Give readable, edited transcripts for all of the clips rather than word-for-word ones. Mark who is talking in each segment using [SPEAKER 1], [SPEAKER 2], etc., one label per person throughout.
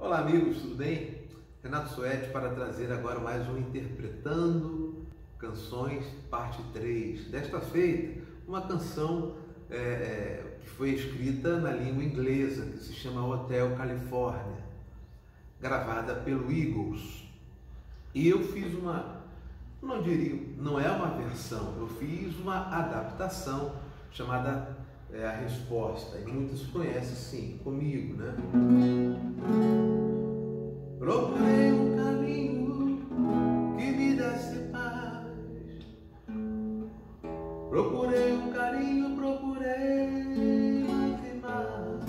[SPEAKER 1] Olá amigos, tudo bem? Renato Suede para trazer agora mais um Interpretando Canções, parte 3. Desta feita, uma canção que foi escrita na língua inglesa, que se chama Hotel California, gravada pelo Eagles. E eu fiz não é uma versão, eu fiz uma adaptação chamada A Resposta, e muitos conhecem sim, comigo, né? Procurei um caminho que me desse paz, procurei um carinho, procurei mais e mais,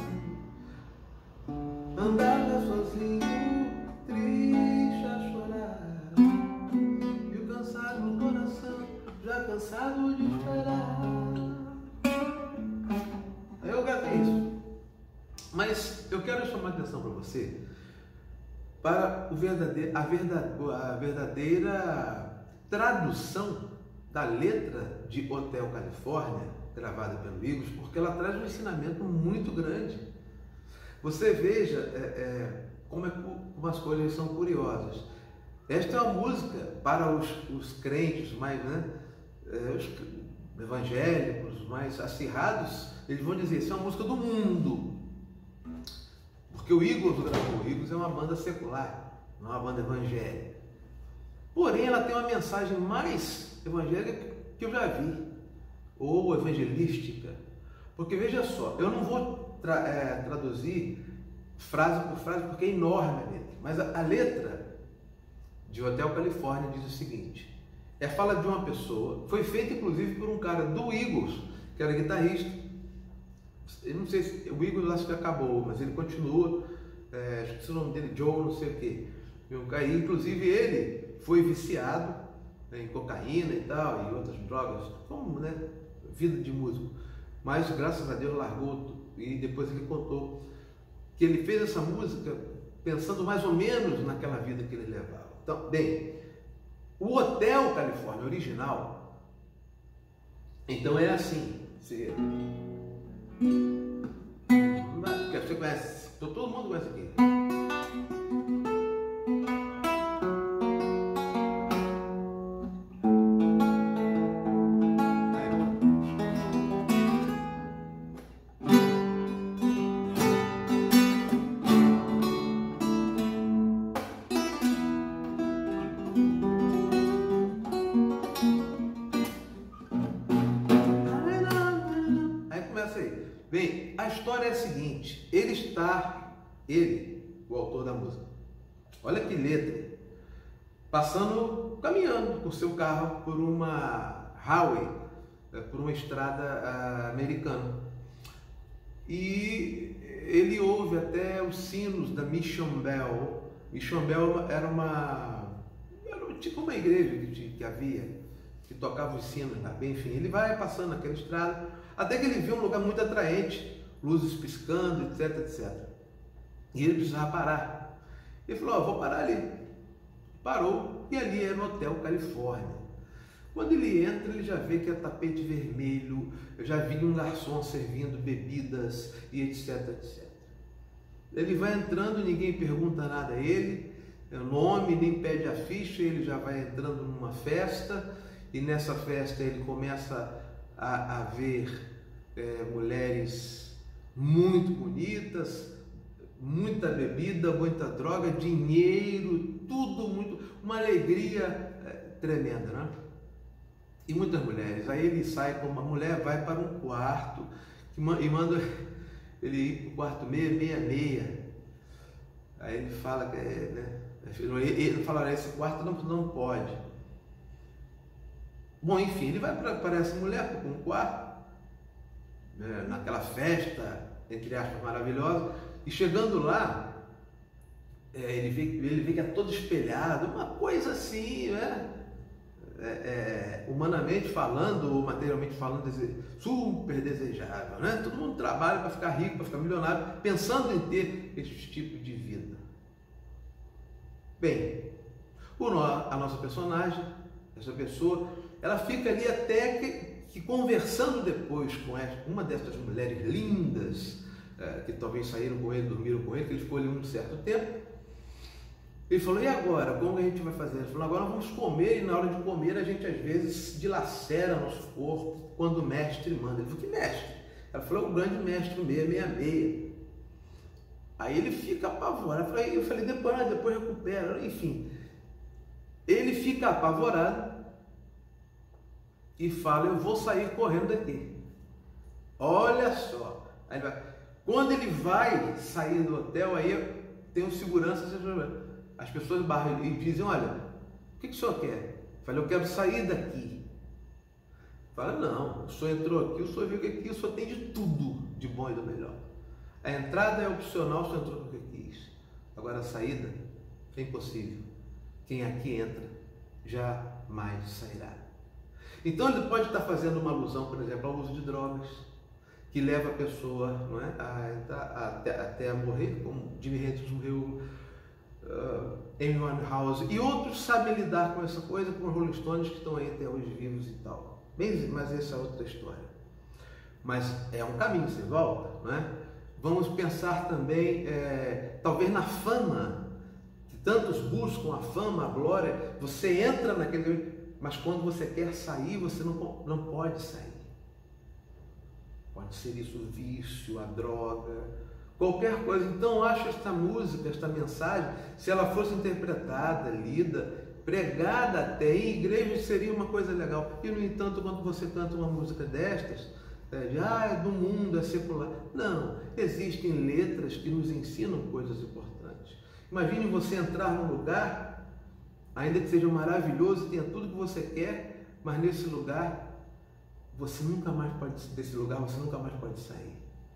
[SPEAKER 1] andava sozinho, triste a chorar, e o cansado no coração, já cansado de esperar. Eu gravei isso, mas eu quero chamar a atenção para você para a verdadeira tradução da letra de Hotel California, gravada pelo Eagles, porque ela traz um ensinamento muito grande. Você veja como as coisas são curiosas. Esta é uma música para os crentes mais, os evangélicos mais acirrados. Eles vão dizer, isso é uma música do mundo. Porque o Eagles gravou. O Eagles é uma banda secular, não é uma banda evangélica. Porém, ela tem uma mensagem mais evangélica que eu já vi, ou evangelística. Porque veja só, eu não vou traduzir frase por frase, porque é enorme a letra. Mas a letra de Hotel California diz o seguinte: fala de uma pessoa, foi feita inclusive por um cara do Eagles, que era guitarrista. Eu não sei se o Eagles acho que acabou, mas ele continua, acho que o nome dele Joe, não sei o que. Inclusive ele foi viciado em cocaína e tal, e outras drogas, como vida de músico. Mas graças a Deus largou tudo. E depois ele contou que ele fez essa música pensando mais ou menos naquela vida que ele levava. Então, bem, o Hotel California original, então é assim. Você conhece, todo mundo conhece aqui. Bem, a história é a seguinte: ele, o autor da música, olha que letra, caminhando com seu carro por uma highway, por uma estrada americana, e ele ouve até os sinos da Mission Bell. Mission Bell era tipo uma igreja que havia, que tocava os sinos, bem, enfim, ele vai passando naquela estrada, até que ele viu um lugar muito atraente, luzes piscando, etc, etc. E ele precisava parar. Ele falou, vou parar ali. Parou, e ali era o Hotel California. Quando ele entra, ele já vê que é tapete vermelho, já vi um garçom servindo bebidas, e etc, etc. Ele vai entrando, ninguém pergunta nada a ele, nome, nem pede a ficha, ele já vai entrando numa festa, e nessa festa ele começa a ver mulheres muito bonitas, muita bebida, muita droga, dinheiro, tudo muito, uma alegria tremenda, né? E muitas mulheres. Aí ele sai com uma mulher, vai para um quarto e manda ele ir para o quarto 666. Aí ele fala que ele fala, esse quarto não pode. Bom, enfim, ele vai para essa mulher, para um quarto, naquela festa, entre aspas, maravilhosa, e chegando lá, ele vê que é todo espelhado, uma coisa assim, humanamente falando, ou materialmente falando, super desejável, né? Todo mundo trabalha para ficar rico, para ficar milionário, pensando em ter esse tipo de vida. Bem, a nossa personagem, essa pessoa, ela fica ali até que conversando depois com uma dessas mulheres lindas, que talvez saíram com ele, dormiram com ele, que ele ficou ali um certo tempo. Ele falou, e agora? Como a gente vai fazer? Ele falou, agora vamos comer, e na hora de comer a gente às vezes dilacera nosso corpo quando o mestre manda. Ele falou, que mestre? Ela falou, o grande mestre 666. Aí ele fica apavorado. Eu falei, depois recupera, enfim. Ele fica apavorado e fala, eu vou sair correndo daqui. Olha só. Aí quando ele vai sair do hotel, aí tem um segurança, as pessoas barram e dizem, olha, o que o senhor quer? Eu falei, eu quero sair daqui. Fala, não, o senhor entrou aqui, o senhor viu que aqui o senhor tem de tudo de bom e do melhor. A entrada é opcional, o senhor entrou porque quis. Agora a saída é impossível. Quem aqui entra jamais sairá. Então ele pode estar fazendo uma alusão, por exemplo, ao uso de drogas, que leva a pessoa, não é, a entrar até a morrer, como Jimi Hendrix morreu, Amy Winehouse e outros sabem lidar com essa coisa, com os Rolling Stones que estão aí até hoje vivos e tal. Mas essa é outra história. Mas é um caminho sem volta, não é? Vamos pensar também, talvez na fama, que tantos buscam a fama, a glória. Você entra naquele, mas quando você quer sair, você não pode sair. Pode ser isso o vício, a droga, qualquer coisa. Então eu acho esta música, esta mensagem, se ela fosse interpretada, lida, pregada até em igreja, seria uma coisa legal. E no entanto, quando você canta uma música destas, é do mundo, é secular. Não, existem letras que nos ensinam coisas importantes. Imagine você entrar num lugar, ainda que seja maravilhoso, tenha tudo que você quer, mas nesse lugar você nunca mais pode sair.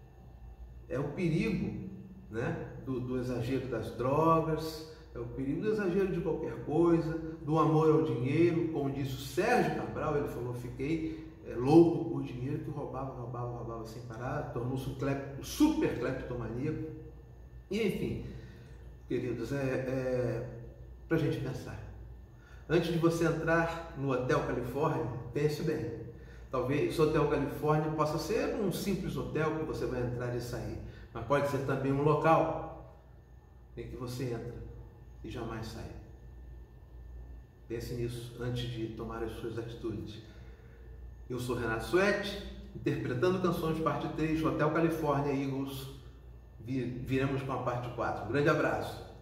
[SPEAKER 1] É o perigo, né, do exagero das drogas, é o perigo do exagero de qualquer coisa, do amor ao dinheiro. Como disse o Sérgio Cabral, ele falou, fiquei louco por dinheiro, que roubava sem parar, tornou-se um super cleptomaníaco. E enfim, queridos, para a gente pensar. Antes de você entrar no Hotel Califórnia, pense bem. Talvez o Hotel Califórnia possa ser um simples hotel que você vai entrar e sair, mas pode ser também um local em que você entra e jamais sai. Pense nisso antes de tomar as suas atitudes. Eu sou Renato Suete, interpretando canções parte 3, Hotel Califórnia Eagles. Viremos com a parte 4. Um grande abraço.